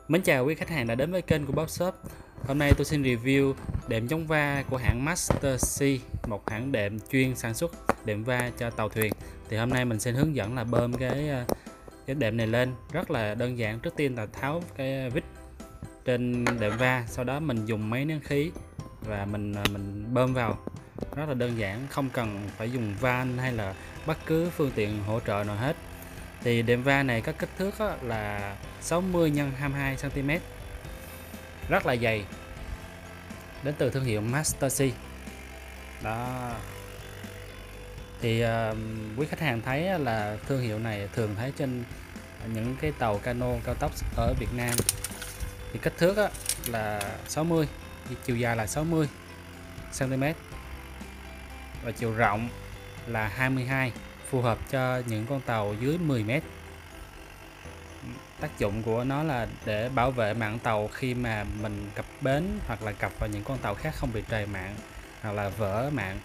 Mến chào quý khách hàng đã đến với kênh của Bob Shop. Hôm nay tôi xin review đệm chống va của hãng Master C, một hãng đệm chuyên sản xuất đệm va cho tàu thuyền. Thì hôm nay mình sẽ hướng dẫn là bơm cái đệm này lên. Rất là đơn giản. Trước tiên là tháo cái vít trên đệm va, sau đó mình dùng máy nén khí và mình bơm vào. Rất là đơn giản, không cần phải dùng van hay là bất cứ phương tiện hỗ trợ nào hết. Thì đệm va này có kích thước là 60 x 22 cm, rất là dày, đến từ thương hiệu Master C. Đó. Thì quý khách hàng thấy là thương hiệu này thường thấy trên những cái tàu cano cao tốc ở Việt Nam. Thì kích thước là 60, chiều dài là 60 cm và chiều rộng là 22, phù hợp cho những con tàu dưới 10 mét. Tác dụng của nó là để bảo vệ mạn tàu khi mà mình cập bến hoặc là cập vào những con tàu khác không bị trầy mạn hoặc là vỡ mạn.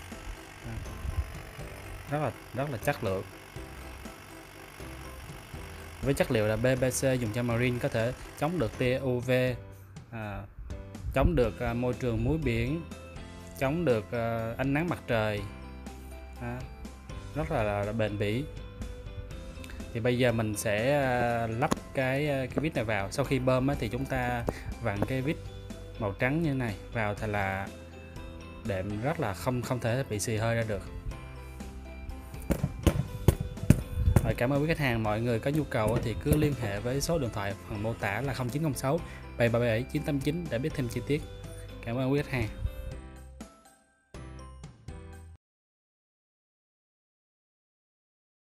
Rất là chất lượng. Với chất liệu là PVC dùng cho marine, có thể chống được tia UV, chống được môi trường muối biển, chống được ánh nắng mặt trời, rất là bền bỉ. Thì bây giờ mình sẽ lắp cái vít này vào. Sau khi bơm thì chúng ta vặn cái vít màu trắng như thế này vào thì là đệm rất là không thể bị xì hơi ra được. Rồi, cảm ơn quý khách hàng. Mọi người có nhu cầu thì cứ liên hệ với số điện thoại phần mô tả là 0906 737 989 để biết thêm chi tiết. Cảm ơn quý khách hàng.